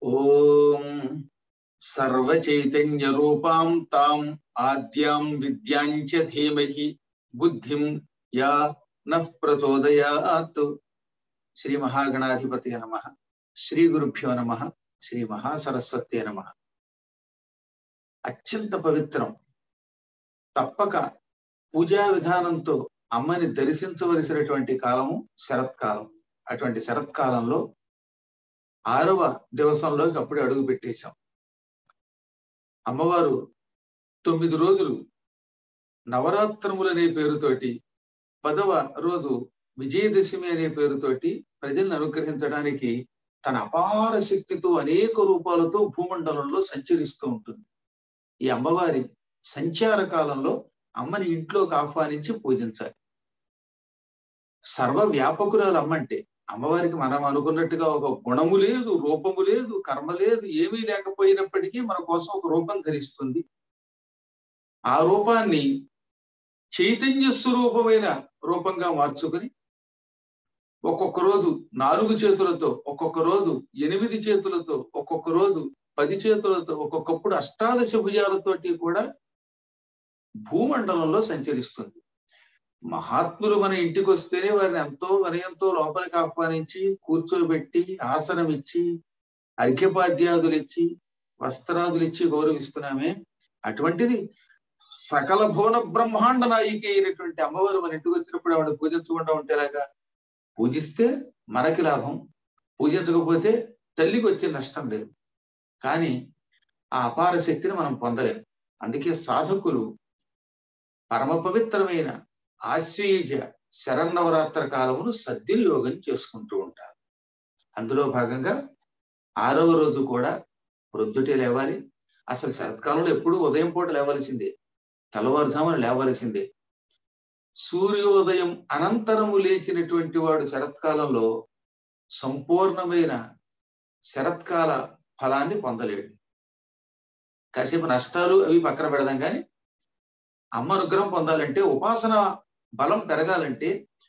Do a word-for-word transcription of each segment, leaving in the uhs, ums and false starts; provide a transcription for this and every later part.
ఓం సర్వచైతన్య రూపాం తాం ఆద్యాం విద్యాంచ ధీమహి బుద్ధిం యా నః ప్రచోదయాత్. శ్రీ మహాగణాధిపతి నమః. శ్రీ గురుభ్యో నమః. శ్రీ మహాసరస్వతి నమః. అత్యంత పవిత్రం. తప్పక పూజా విధానంతో అమ్మని దర్శించవలసినటువంటి కాలము శరత్కాలం. అటువంటి శరత్కాలంలో ఆరవ దివసంలోకి అప్పుడే అడుగు పెట్టేశాం. అమ్మవారు తొమ్మిది రోజులు నవరాత్రములనే పేరుతోటి, పదవ రోజు విజయదశమి అనే పేరుతోటి ప్రజల్ని అనుగ్రహించడానికి తన అపార శక్తితో అనేక రూపాలతో భూమండలంలో సంచరిస్తూ ఉంటుంది. ఈ అమ్మవారి సంచార కాలంలో అమ్మని ఇంట్లోకి ఆహ్వానించి పూజించాలి. సర్వ వ్యాపకురాలు అమ్మంటే అమ్మవారికి మనం అనుకున్నట్టుగా ఒక గుణము లేదు, రూపము లేదు, కర్మ లేదు, ఏమీ లేకపోయినప్పటికీ మన కోసం ఒక రూపం ధరిస్తుంది. ఆ రూపాన్ని చైతన్య స్వరూపమైన రూపంగా మార్చుకుని ఒక్కొక్క రోజు నాలుగు చేతులతో, ఒక్కొక్క రోజు ఎనిమిది చేతులతో, ఒక్కొక్క రోజు పది చేతులతో, ఒక్కొక్కప్పుడు అష్టాదశ భుజాలతోటి కూడా భూమండలంలో సంచరిస్తుంది. మహాత్ములు మన ఇంటికి వస్తేనే వారిని ఎంతో వినయంతో లోపలికి ఆహ్వానించి కూర్చోబెట్టి ఆసనం ఇచ్చి అర్ఘ్యపాద్యాదులు ఇచ్చి వస్త్రాదులు ఇచ్చి గౌరవిస్తున్నామే. అటువంటిది సకల భువన బ్రహ్మాండ నాయికి అయినటువంటి అమ్మవారు మన ఇంటికి వచ్చినప్పుడు ఆవిడ పూజించకుండా ఉంటేలాగా. పూజిస్తే మనకి లాభం, పూజించకపోతే తల్లికి వచ్చే నష్టం లేదు. కానీ ఆ అపార శక్తిని మనం పొందలేం. అందుకే సాధకులు పరమ పవిత్రమైన ఆశ్వయుజ శరన్నవరాత్ర కాలమును సద్వినియోగం చేసుకుంటూ ఉంటారు. అందులో భాగంగా ఆరవ రోజు కూడా ప్రొద్దుటే లేవాలి. అసలు శరత్కాలంలో ఎప్పుడూ ఉదయం పూట లేవలసిందే, తెల్లవారుజామున లేవలసిందే. సూర్యోదయం అనంతరము లేచినటువంటి వాడు శరత్కాలంలో సంపూర్ణమైన శరత్కాల ఫలాన్ని పొందలేడు. కాసేపు నష్టాలు అవి పక్కన పెడదాం, కానీ అమ్మ అనుగ్రహం పొందాలంటే, ఉపాసన బలం పెరగాలంటే,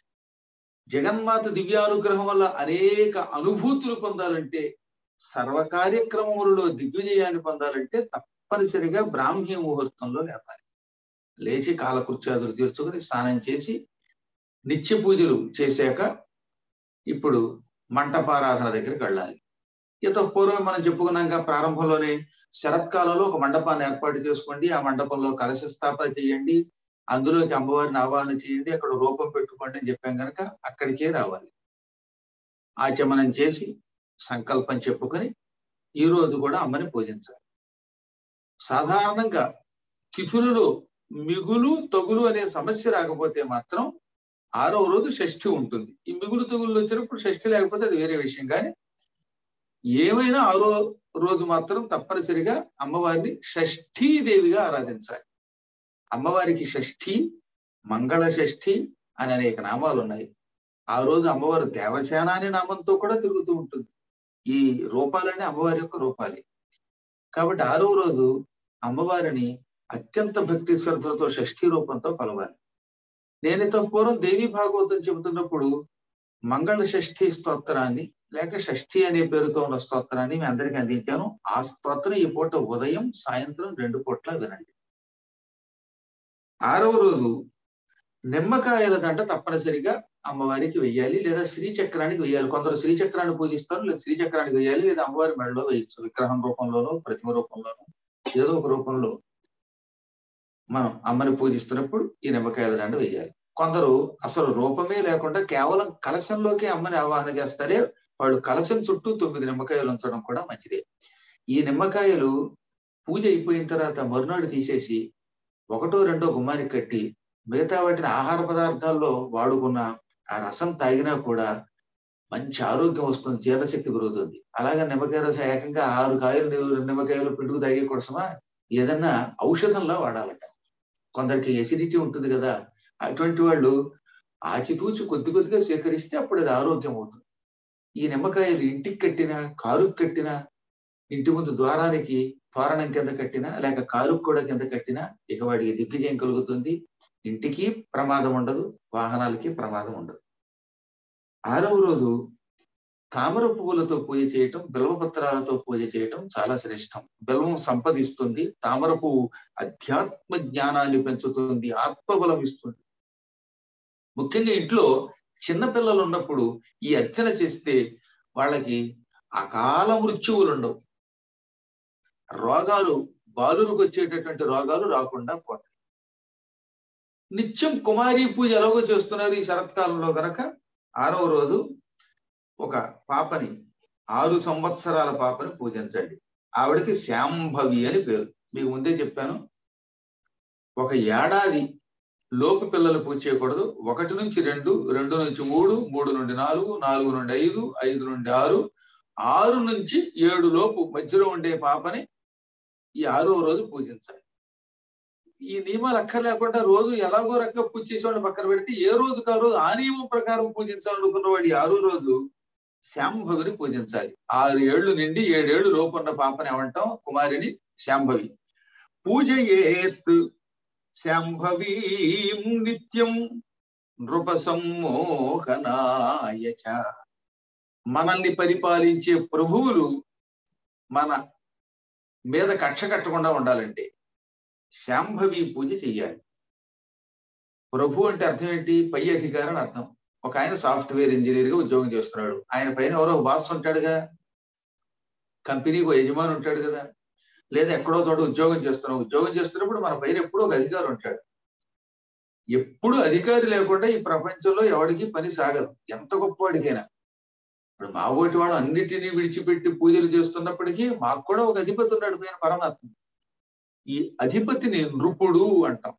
జగన్మాత దివ్యానుగ్రహం వల్ల అనేక అనుభూతులు పొందాలంటే, సర్వ కార్యక్రమములలో దిగ్విజయాన్ని పొందాలంటే తప్పనిసరిగా బ్రాహ్మీ ముహూర్తంలో లేవాలి. లేచి కాలకృత్యాదులు తీర్చుకుని స్నానం చేసి నిత్య పూజలు చేశాక ఇప్పుడు మంటపారాధన దగ్గరికి వెళ్ళాలి. ఇత పూర్వం మనం చెప్పుకున్నాక ప్రారంభంలోనే శరత్కాలంలో ఒక మండపాన్ని ఏర్పాటు చేసుకోండి, ఆ మండపంలో కలశ స్థాపన చేయండి, అందులోకి అమ్మవారిని ఆవాహన చేయండి, అక్కడ రూపం పెట్టుకోండి అని చెప్పాం కనుక అక్కడికే రావాలి. ఆచమనం చేసి సంకల్పం చెప్పుకొని ఈ రోజు కూడా అమ్మని పూజించాలి. సాధారణంగా తిథులలో మిగులు తగులు అనే సమస్య రాకపోతే మాత్రం ఆరవ రోజు షష్ఠి ఉంటుంది. ఈ మిగులు తగులు వచ్చినప్పుడు షష్ఠి లేకపోతే అది వేరే విషయం. కానీ ఏమైనా ఆరో రోజు మాత్రం తప్పనిసరిగా అమ్మవారిని షష్ఠీదేవిగా ఆరాధించాలి. అమ్మవారికి షష్ఠి, మంగళ షష్ఠి అని అనేక నామాలు ఉన్నాయి. ఆ రోజు అమ్మవారు దేవసేన అనే నామంతో కూడా తిరుగుతూ ఉంటుంది. ఈ రూపాలన్నీ అమ్మవారి యొక్క రూపాలే. కాబట్టి ఆరో రోజు అమ్మవారిని అత్యంత భక్తి శ్రద్ధలతో షష్ఠీ రూపంతో కొలవాలి. నేనితో పూర్వం దేవి భాగవతం చెబుతున్నప్పుడు మంగళ షష్ఠీ స్తోత్రాన్ని లేక షష్ఠి అనే పేరుతో ఉన్న స్తోత్రాన్ని మీ అందరికీ అందించాను. ఆ స్తోత్రం ఈ పూట ఉదయం సాయంత్రం రెండు పూట్ల వినండి. ఆరవ రోజు నిమ్మకాయల దంట తప్పనిసరిగా అమ్మవారికి వెయ్యాలి, లేదా శ్రీచక్రానికి వెయ్యాలి. కొందరు శ్రీచక్రాన్ని పూజిస్తారు, లేదా శ్రీచక్రానికి వెయ్యాలి, లేదా అమ్మవారి మెడలో వేయచ్చు. విగ్రహం రూపంలోనో ప్రతిమ రూపంలోనో ఏదో ఒక రూపంలో మనం అమ్మని పూజిస్తున్నప్పుడు ఈ నిమ్మకాయల దండ వెయ్యాలి. కొందరు అసలు రూపమే లేకుండా కేవలం కలశంలోకి అమ్మని ఆవాహన చేస్తారే, వాళ్ళు కలశం చుట్టూ తొమ్మిది నిమ్మకాయలు ఉంచడం కూడా మంచిదే. ఈ నిమ్మకాయలు పూజ అయిపోయిన తర్వాత మరునాడు తీసేసి ఒకటో రెండో గుమ్మానికి కట్టి మిగతా వాటిని ఆహార పదార్థాల్లో వాడుకున్న ఆ రసం తాగినా కూడా మంచి ఆరోగ్యం వస్తుంది, జీర్ణశక్తి పెరుగుతుంది. అలాగే నిమ్మకాయ రసం ఏకంగా ఆరు కాయలు నిమ్మకాయలు పిండుకు తాగే కోసమా ఏదన్నా ఔషధంలా వాడాలట. కొందరికి ఎసిడిటీ ఉంటుంది కదా, అటువంటి వాళ్ళు ఆచితూచి కొద్ది కొద్దిగా సేకరిస్తే అప్పుడు అది ఆరోగ్యం అవుతుంది. ఈ నిమ్మకాయలు ఇంటికి కట్టినా, కారుకు కట్టినా, ఇంటి ముందు ద్వారానికి తోరణం కింద కట్టినా, లేక కారుకు కూడా కింద కట్టినా ఇక వాడికి దిగ్విజయం కలుగుతుంది. ఇంటికి ప్రమాదం ఉండదు, వాహనాలకి ప్రమాదం ఉండదు. ఆరవ రోజు తామర పువ్వులతో పూజ చేయటం, బిల్వపత్రాలతో పూజ చేయటం చాలా శ్రేష్టం. బిల్వం సంపదిస్తుంది, తామర పువ్వు అధ్యాత్మ జ్ఞానాన్ని పెంచుతుంది, ఆత్మబలం ఇస్తుంది. ముఖ్యంగా ఇంట్లో చిన్నపిల్లలు ఉన్నప్పుడు ఈ అర్చన చేస్తే వాళ్ళకి అకాల మృత్యువులు ఉండవు. రోగాలు, బాలులకు వచ్చేటటువంటి రోగాలు రాకుండా పోతాయి. నిత్యం కుమారీ పూజ ఎలాగో చేస్తున్నారు ఈ శరత్కాలంలో గనక ఆరవ రోజు ఒక పాపని, ఆరు సంవత్సరాల పాపని పూజించండి. ఆవిడకి శాంభవి అని పేరు. మీకు ముందే చెప్పాను, ఒక ఏడాది లోపు పిల్లలు పూజ చేయకూడదు. ఒకటి నుంచి రెండు, రెండు నుంచి మూడు, మూడు నుండి నాలుగు, నాలుగు నుండి ఐదు, ఐదు నుండి ఆరు, ఆరు నుంచి ఏడు లోపు మధ్యలో ఉండే పాపని ఈ ఆరో రోజు పూజించాలి. ఈ నియమాలు అక్కర్లేకుండా రోజు ఎలాగో రకంగా పూజ చేసేవాళ్ళు పక్కన పెడితే ఏ రోజుకి ఆ రోజు ఆ నియమం ప్రకారం పూజించాలనుకున్న వాడు ఈ ఆరో రోజు శాంభవిని పూజించాలి. ఆరు ఏళ్లు నిండి ఏడేళ్లు లోపు ఉన్న పాపని ఏమంటాం? కుమారిని శాంభవి. పూజయేత్ శాంభవీం నిత్యం నృప సమ్మోహనాయ చ. మనల్ని పరిపాలించే ప్రభువులు మన మీద కక్ష కట్టకుండా ఉండాలంటే శాంభవి పూజ చెయ్యాలి. ప్రభు అంటే అర్థం ఏంటి? పై అధికారం అర్థం. ఒక ఆయన సాఫ్ట్వేర్ ఇంజనీర్ గా ఉద్యోగం చేస్తున్నాడు. ఆయన పైన ఎవరో బాస్ ఉంటాడుగా, కంపెనీకి యజమాని ఉంటాడు కదా, లేదా ఎక్కడో చోట ఉద్యోగం చేస్తున్నాం. ఉద్యోగం చేస్తున్నప్పుడు మన పైన ఎప్పుడో ఒక అధికారి ఉంటాడు. ఎప్పుడు అధికారి లేకుండా ఈ ప్రపంచంలో ఎవడికి పని సాగదు, ఎంత గొప్పవాడికైనా. ఇప్పుడు మా ఓటి వాడు అన్నిటినీ విడిచిపెట్టి పూజలు చేస్తున్నప్పటికీ మాకు కూడా ఒక అధిపతి ఉన్నాడు, పైన పరమాత్మ. ఈ అధిపతిని నృపుడు అంటాం.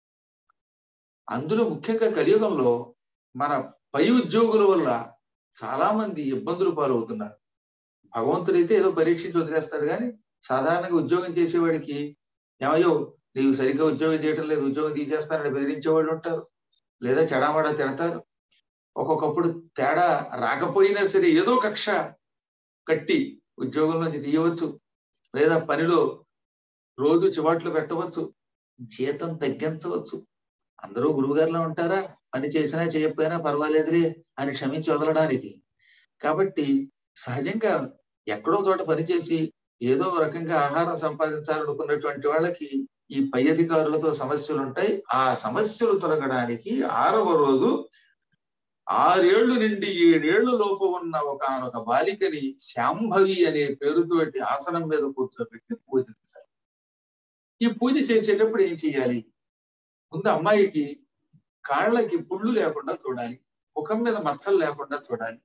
అందులో ముఖ్యంగా కలియుగంలో మన పై ఉద్యోగుల వల్ల చాలా మంది ఇబ్బందులు పాలవుతున్నారు. భగవంతుడైతే ఏదో పరీక్షించి వదిలేస్తాడు, కానీ సాధారణంగా ఉద్యోగం చేసేవాడికి ఏమయ్యో నీవు సరిగ్గా ఉద్యోగం చేయటం లేదు, ఉద్యోగం తీసేస్తానని బెదిరించే వాళ్ళు ఉంటారు, లేదా చెడామడా తిడతారు. ఒక్కొక్కప్పుడు తేడా రాకపోయినా సరే ఏదో కక్ష కట్టి ఉద్యోగం నుంచి తీయవచ్చు, లేదా పనిలో రోజు చివాట్లు పెట్టవచ్చు, జీతం తగ్గించవచ్చు. అందరూ గురువుగారిలో ఉంటారా? పని చేసినా చేయకపోయినా పర్వాలేదులే అని క్షమించి వదలడానికి. కాబట్టి సహజంగా ఎక్కడో చోట పనిచేసి ఏదో రకంగా ఆహారం సంపాదించాలనుకున్నటువంటి వాళ్ళకి ఈ పై అధికారులతో సమస్యలు ఉంటాయి. ఆ సమస్యలు తొలగడానికి ఆరవ రోజు ఆరేళ్లు నుండి ఏడేళ్ల లోపు ఉన్న ఒకనొక బాలికని శాంభవి అనే పేరుతోటి ఆసనం మీద కూర్చోబెట్టి పూజించాలి. ఈ పూజ చేసేటప్పుడు ఏం చెయ్యాలి? ముందు అమ్మాయికి కాళ్ళకి పుళ్ళు లేకుండా చూడాలి, ముఖం మీద మచ్చలు లేకుండా చూడాలి.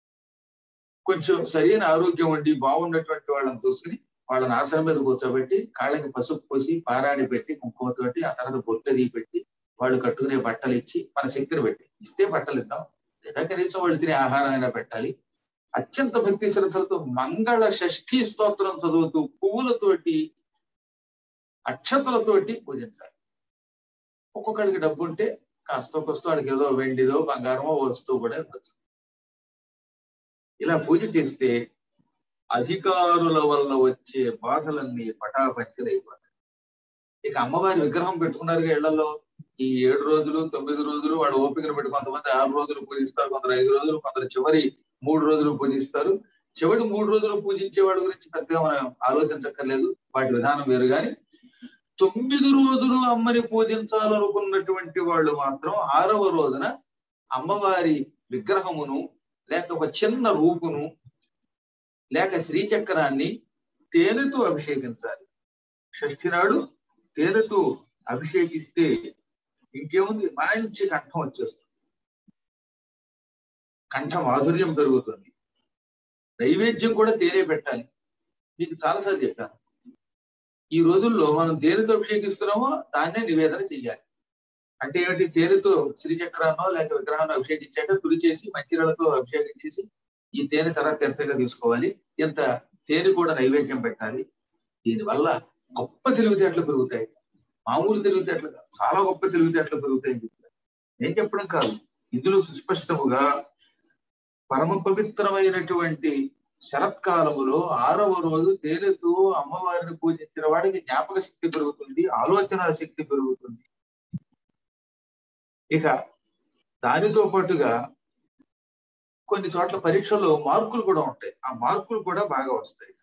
కొంచెం సరైన ఆరోగ్యం ఉండి బాగున్నటువంటి వాళ్ళని చూసుకుని వాళ్ళని ఆసనం మీద కూర్చోబెట్టి కాళ్ళకి పసుపు పోసి పారాడి పెట్టి కుంకుమతోటి, ఆ తర్వాత బొట్టది పెట్టి వాళ్ళు కట్టుకునే బట్టలు ఇచ్చి మన శక్తిని పెట్టి ఇస్తే బట్టలు ఇద్దాం, లేదా కనీసం వాళ్ళు తినే ఆహారం అయినా పెట్టాలి. అత్యంత భక్తి శ్రద్ధలతో మంగళ షష్ఠీ స్తోత్రం చదువుతూ పువ్వులతోటి అక్షతలతోటి పూజించాలి. ఒక్కొక్కడికి డబ్బు ఉంటే కాస్త కొస్తో వాడికి ఏదో వెండిదో బంగారమో వస్తువు కూడా ఇవ్వచ్చు. ఇలా పూజ చేస్తే అధికారుల వల్ల వచ్చే బాధలన్నీ పటాపంచలైపోతాయి. ఇక అమ్మవారి విగ్రహం పెట్టుకున్నారుగా ఇళ్లలో, ఈ ఏడు రోజులు తొమ్మిది రోజులు వాడు ఓపికను పెట్టి కొంతమంది ఆరు రోజులు పూజిస్తారు, కొందరు ఐదు రోజులు, కొందరు చివరి మూడు రోజులు పూజిస్తారు. చివరి మూడు రోజులు పూజించే వాళ్ళ గురించి పెద్దగా మనం ఆలోచించక్కర్లేదు, వాటి విధానం వేరు. కానీ తొమ్మిది రోజులు అమ్మని పూజించాలనుకున్నటువంటి వాళ్ళు మాత్రం ఆరవ రోజున అమ్మవారి విగ్రహమును, లేక ఒక చిన్న రూపును, లేక శ్రీచక్రాన్ని తేనెతో అభిషేకించాలి. షష్ఠి నాడు తేనెతో అభిషేకిస్తే ఇంకేముంది, మంచి కంఠం వచ్చేస్తుంది, కంఠ మాధుర్యం పెరుగుతుంది. నైవేద్యం కూడా తేనె పెట్టాలి. మీకు చాలాసార్లు చెప్పాను, ఈ రోజుల్లో మనం దేనితో అభిషేకిస్తున్నామో దాన్నే నివేదన చెయ్యాలి. అంటే ఏమిటి? తేనెతో శ్రీచక్రాన్నో లేక విగ్రహాన్ని అభిషేకించాక తుడి చేసి మంచినీళ్ళతో అభిషేకం చేసి ఈ తేనె తర్వాత తీర్థంగా తీసుకోవాలి. ఇంత తేనె కూడా నైవేద్యం పెట్టాలి. దీనివల్ల గొప్ప తెలివితేటలు పెరుగుతాయి. మామూలు తెలివితేటలు కాదు, చాలా గొప్ప తెలివితేటలు పెరుగుతాయని చెప్తారు. నేను చెప్పడం కాదు, ఇందులో సుస్పష్టముగా పరమ పవిత్రమైనటువంటి శరత్కాలములో ఆరవ రోజు తేనెతో అమ్మవారిని పూజించిన వాడికి జ్ఞాపక శక్తి పెరుగుతుంది, ఆలోచన శక్తి పెరుగుతుంది. ఇక దానితో పాటుగా కొన్ని చోట్ల పరీక్షల్లో మార్కులు కూడా ఉంటాయి. ఆ మార్కులు కూడా బాగా వస్తాయి.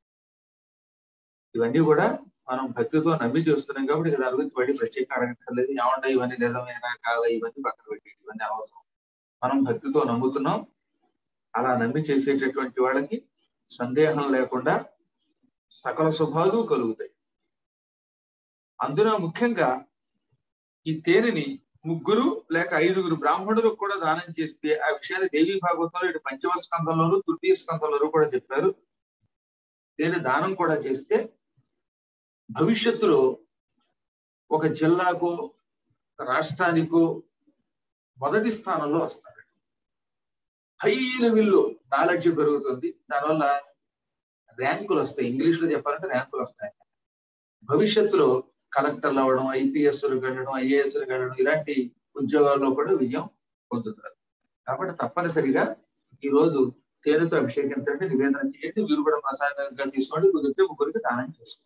ఇవన్నీ కూడా మనం భక్తితో నమ్మి చేస్తున్నాం కాబట్టి దాని గురించి బయట ప్రత్యేకంగా అడగక్కర్లేదు. ఏమంటే ఇవన్నీ నిజమేనా కాదా ఇవన్నీ పక్కన పెట్టి ఇవన్నీ అవసరం. మనం భక్తితో నమ్ముతున్నాం. అలా నమ్మి చేసేటటువంటి వాళ్ళకి సందేహం లేకుండా సకల శుభాలు కలుగుతాయి. అందున ముఖ్యంగా ఈ తేనెని ముగ్గురు లేక ఐదుగురు బ్రాహ్మణులకు కూడా దానం చేస్తే ఆ విషయాన్ని దేవీ భాగవతంలో ఇటు పంచమ స్కంధంలోను తృతీయ స్కంధంలోనూ కూడా చెప్పారు. తేనె దానం కూడా చేస్తే భవిష్యత్తులో ఒక జిల్లాకో రాష్ట్రానికో మొదటి స్థానంలో వస్తారు. హై లెవెల్లో నాలెడ్జ్ పెరుగుతుంది. దానివల్ల ర్యాంకులు వస్తాయి. ఇంగ్లీష్ లో చెప్పాలంటే ర్యాంకులు వస్తాయి. భవిష్యత్తులో కలెక్టర్లు అవ్వడం, ఐపీఎస్లు వెళ్ళడం, ఐఏఎస్లు వెళ్ళడం ఇలాంటి ఉద్యోగాల్లో కూడా విజయం పొందుతారు. కాబట్టి తప్పనిసరిగా ఈ రోజు తేనెతో అభిషేకించండి, నివేదన చేయండి. మీరు కూడా ప్రసాదంగా తీసుకోండి. కుదిరితే ముగ్గురికి దానం చేసుకోండి.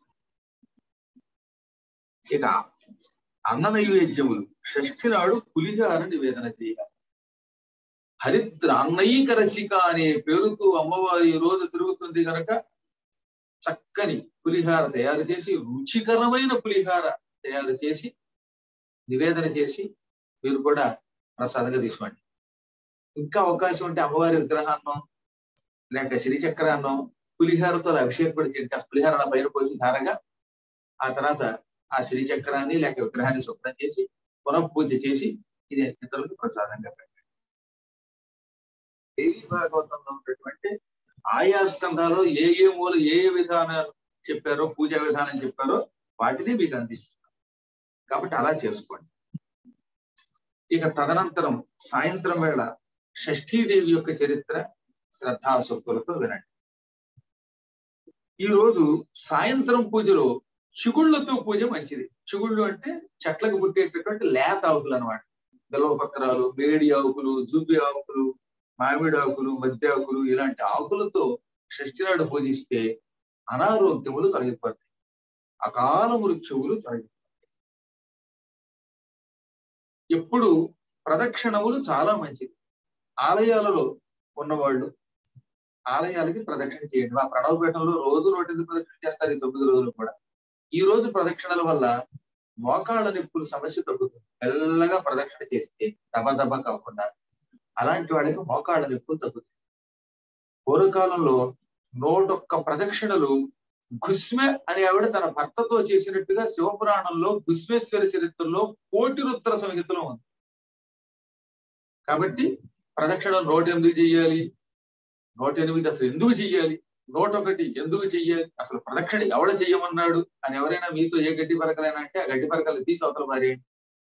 ఇక అన్న నైవేద్యములు షష్ఠి నాడు పులిహార నివేదన చేయాలి. హరిద్ర అన్నైక రసిక అనే పేరుతో అమ్మవారి ఈ రోజు తిరుగుతుంది కనుక చక్కని పులిహార తయారు చేసి రుచికరమైన పులిహార తయారు చేసి నివేదన చేసి మీరు కూడా ప్రసాదంగా తీసుకోండి. ఇంకా అవకాశం ఉంటే అమ్మవారి విగ్రహాన్నో లేక శ్రీచక్రాన్నో పులిహారతో అభిషేకం చేయండి. కాస్త పులిహార పైన పోసి ధారగా ఆ తర్వాత ఆ శ్రీచక్రాన్ని లేక విగ్రహాన్ని శుభ్రం చేసి పునః పూజ చేసి ఇది ఇతరులకు ప్రసాదంగా పెట్టండి. దేవీ భాగవతంలో ఉన్నటువంటి ఆయా స్కంధాల్లో ఏ ఏ మూల ఏ ఏ విధానాలు చెప్పారో పూజా విధానం చెప్పారో వాటిని మీకు అందిస్తున్నారు. కాబట్టి అలా చేసుకోండి. ఇక తదనంతరం సాయంత్రం వేళ షష్ఠీదేవి యొక్క చరిత్ర శ్రద్ధాసక్తులతో వినండి. ఈ రోజు సాయంత్రం పూజలో చిగుళ్లతో పూజ మంచిది. చిగుళ్ళు అంటే చెట్లకు పుట్టేటటువంటి లేత ఆకులు అనమాట. బిల్వపత్రాలు, మేడి ఆకులు, జూబి ఆకులు, మామిడి ఆకులు, మధ్య ఆకులు ఇలాంటి ఆకులతో షష్ఠి నాడు పూజిస్తే అనారోగ్యములు తొలగిపోతాయి, అకాల మృత్యువులు తొలగిపోతాయి. ఎప్పుడు ప్రదక్షిణములు చాలా మంచిది. ఆలయాలలో ఉన్నవాళ్ళు ఆలయాలకి ప్రదక్షిణ చేయండి. ఆ ప్రణవపీఠంలో రోజు నూటెనిమిది ప్రదక్షిణ చేస్తారు ఈ తొమ్మిది రోజులు కూడా. ఈ రోజు ప్రదక్షిణల వల్ల మోకాళ్ళ నొప్పుల సమస్య తగ్గుతుంది. మెల్లగా ప్రదక్షిణ చేస్తే దబ దబ కాకుండా అలాంటి వాళ్ళకి మోకాళ్ళ నొప్పులు తగ్గుతాయి. పూర్వకాలంలో నూటొక్క ప్రదక్షిణలు ఘుస్మె అనే ఆవిడ తన భర్తతో చేసినట్టుగా శివపురాణంలో ఘుస్మేశ్వర చరిత్రలో కోటి రుద్ర సంహితలో ఉంది. కాబట్టి ప్రదక్షిణ నూట ఎనిమిది చెయ్యాలి, నూట ఎనిమిది అసలు ఎందుకు చెయ్యాలి, నూట ఒకటి ఎందుకు చెయ్యాలి, అసలు ప్రదక్షిణ ఎవడ చెయ్యమన్నాడు అని ఎవరైనా మీతో ఏ గడ్డి పరకలైనా అంటే ఆ గడ్డి పరకలు తీసి అవతల మారేయండి.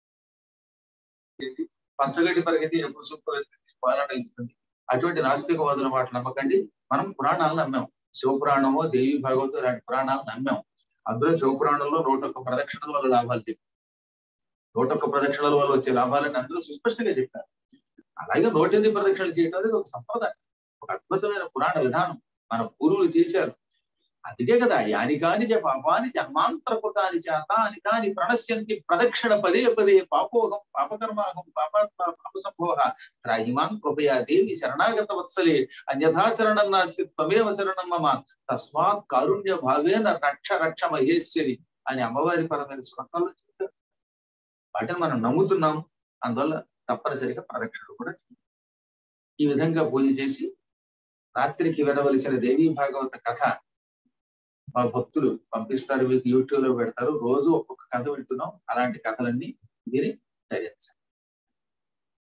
పంచగడ్డి పరకైతే ఎప్పుడు సూపర్ వేస్తుంది, పాలన ఇస్తుంది. అటువంటి నాస్తికవాదుల మాటలు నమ్మకండి. మనం పురాణాలను నమ్మాం. శివపురాణమో దేవి భాగవతం ఇలాంటి పురాణాలు నమ్మాం. అందులో శివపురాణంలో నూట ఒక్క ప్రదక్షిణల వల్ల లాభాలు చెప్పారు. నూట ఒక్క ప్రదక్షిణల వల్ల వచ్చే లాభాలని అందులో సుస్పష్టంగా చెప్పారు. అలాగే నూట ఎనిమిది ప్రదక్షిణలు చేయడం అనేది ఒక సంప్రదాయం, ఒక అద్భుతమైన పురాణ విధానం మన పూర్వులు చేశారు. అందుకే కదా యాని కాని చ పాపాని జన్మాంతరకృతాని చేతాని కాని ప్రణశ్యంతి ప్రదక్షిణ పదే పదే పాపోహం పాపకర్మాహం పాపాత్మ పాప సంభవ త్రాహిమాన్ కృపయా దేవి శరణాగత వత్సలే అన్యథా శరణం నాస్తి త్వమేవ శరణం మమ తస్మాత్ కారుణ్య భావేన రక్ష రక్ష మహేశ్వరి అని అమ్మవారి పరమైన శ్లోకాలు చెప్పారు. వాటిని మనం నమ్ముతున్నాం. అందువల్ల తప్పనిసరిగా ప్రదక్షిణలు కూడా ఈ విధంగా పూజ చేసి రాత్రికి వినవలసిన దేవీ భాగవత కథ మా భక్తులు పంపిస్తారు, మీకు యూట్యూబ్ లో పెడతారు. రోజు ఒక్కొక్క కథ వింటున్నాం. అలాంటి కథలన్నీ మీరు ధరించండి.